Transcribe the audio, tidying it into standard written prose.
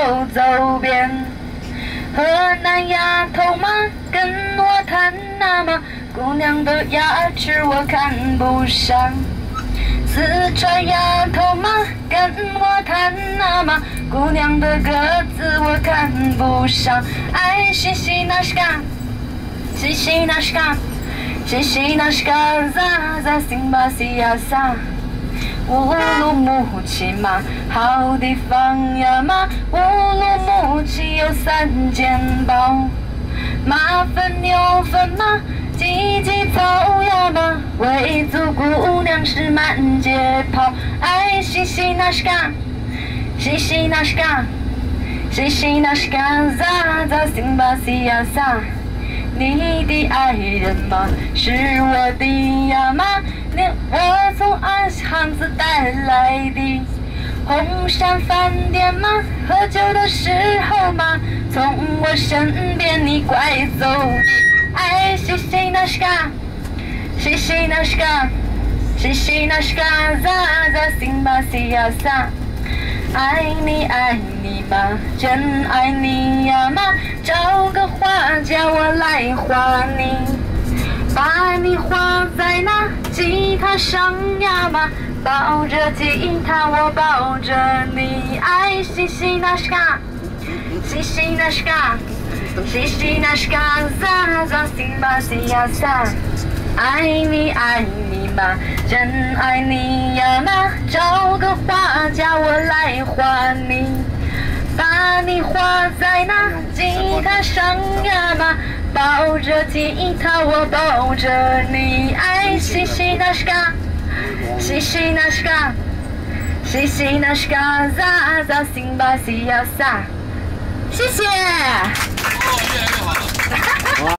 走遍。河南丫头吗？跟我谈那么姑娘的牙齿我看不上。四川丫头吗？跟我谈那么姑娘的个子我看不上。哎，西西那是嘎，西西那是嘎，西西那是嘎咋咋辛巴西呀撒。乌鲁木齐嘛，好地方呀嘛，乌鲁木齐有3件宝，马粪牛粪嘛，鸡鸡草呀嘛，维族姑娘是满街跑。哎，西西那是嘎，西西那是嘎，西西那是嘎咋咋辛巴西呀撒。你的爱人吗？是我的呀嘛，我从阿巷子带来的。红山饭店吗？喝酒的时候吗？从我身边你拐走的。哎，西西那是嘎，西西那是嘎，西西那是嘎咋咋辛巴西呀撒。爱你爱你嘛，真爱你呀嘛，找个画家我来画你，把你画在那吉他上呀嘛，抱着吉他我抱着你。哎，西西那是嘎，西西那是嘎，西西那是嘎咋咋辛巴西呀撒。爱你爱你嘛，真爱你呀嘛，找个画家我来画你，把你画在那吉他上呀嘛，抱着吉他我抱着你。哎，西西那是嘎，西西那是嘎，西西那是嘎咋咋辛巴西呀撒。谢谢。